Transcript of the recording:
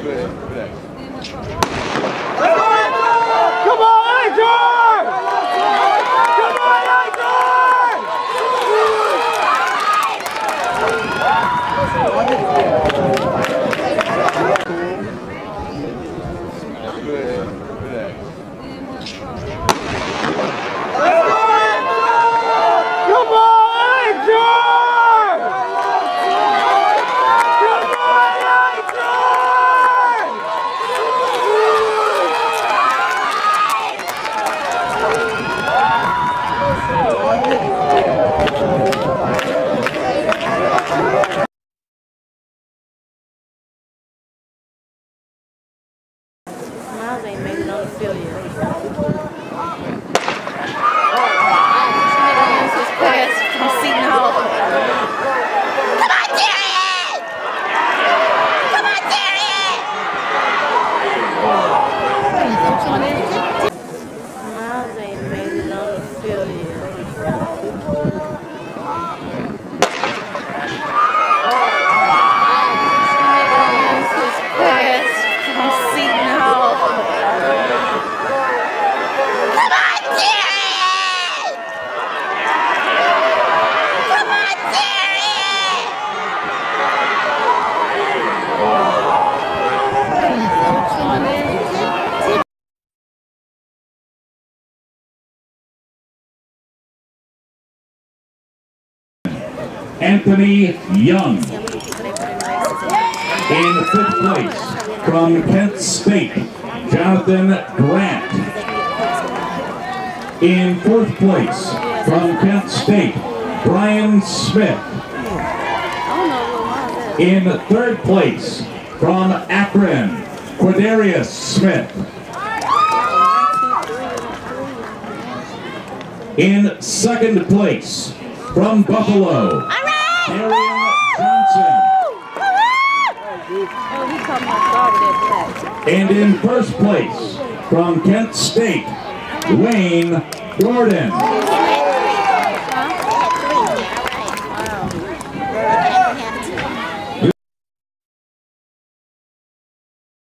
Miles ain't made it on the field yet. This pass from Seton Hall. Come on, Darien! Come on, Darien! Miles ain't made it on the field yet. This pass from Seton Hall. Come on, Darien! Come on, Darien! Anthony Young. In 5th place, from Kent State, Jonathan Grant. In 4th place, from Kent State, Brian Smith. In 3rd place, from Akron, Kwadarrius Smith. In 2nd place, from Buffalo, Darien Johnson. And in 1st place, from Kent State, Wayne Gordon.